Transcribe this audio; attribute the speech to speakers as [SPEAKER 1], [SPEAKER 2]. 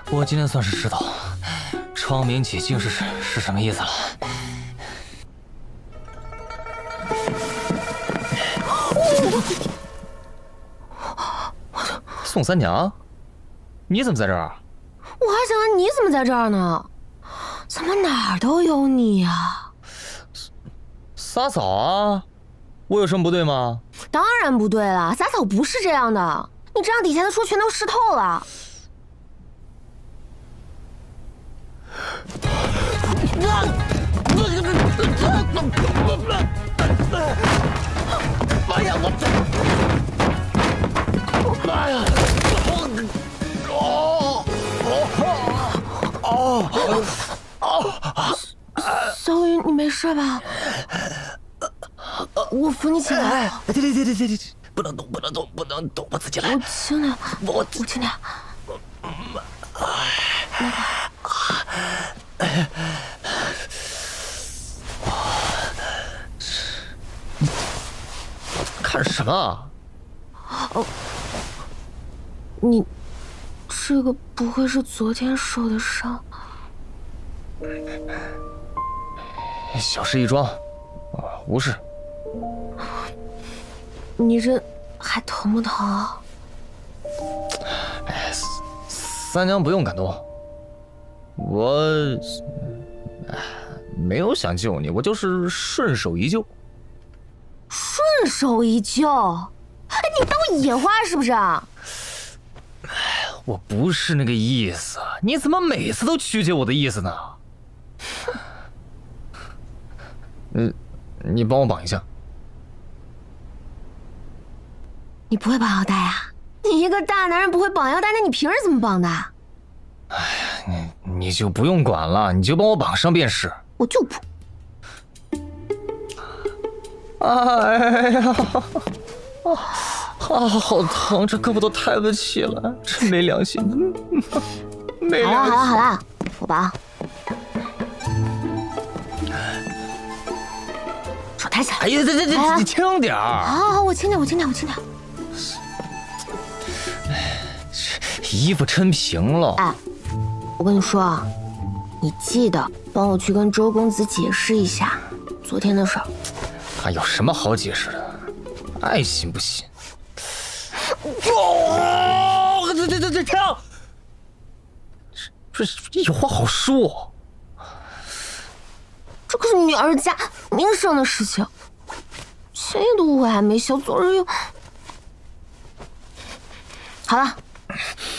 [SPEAKER 1] 我今天算是知道昌明几竟是什么意思了。宋三娘，你怎么在这儿？
[SPEAKER 2] 我还想问你怎么在这儿呢？怎么哪儿都有你呀？
[SPEAKER 1] 撒枣啊，我有什么不对吗？
[SPEAKER 2] 当然不对了，撒枣不是这样的，你这样底下的书全都湿透了。
[SPEAKER 1] 妈呀！妈呀！
[SPEAKER 2] 小雨，你没事吧？我扶你起来。
[SPEAKER 1] 对，不能动，我自己来。
[SPEAKER 2] 我轻点，我轻点。
[SPEAKER 1] 看什么？
[SPEAKER 2] 哦，你这个不会是昨天受的伤？
[SPEAKER 1] 小事一桩，无事。
[SPEAKER 2] 你这还疼不疼啊？
[SPEAKER 1] 哎，三娘不用感动，我没有想救你，我就是顺手一救。
[SPEAKER 2] 顺手一救？哎，你当我野花是不是？
[SPEAKER 1] 我不是那个意思，你怎么每次都曲解我的意思呢？你帮我绑一下。
[SPEAKER 2] 你不会绑腰带啊？你一个大男人不会绑腰带，那你平时怎么绑的？
[SPEAKER 1] 哎呀，你就不用管了，你就帮我绑上便是。
[SPEAKER 2] 我就不。
[SPEAKER 1] 哎呀，好疼，这胳膊都抬不起来，真没良心。没良心。
[SPEAKER 2] 好了，我绑。手抬起来。
[SPEAKER 1] 哎呀，这，你轻点儿。
[SPEAKER 2] 好，我轻点。
[SPEAKER 1] 衣服抻平了。
[SPEAKER 2] 哎，我跟你说啊，你记得帮我去跟周公子解释一下昨天的事儿。
[SPEAKER 1] 还有什么好解释的？爱信不信。这跳！这有话好说。
[SPEAKER 2] 这可是女儿家名声的事情，前夜的误会还没消，昨日又……好了，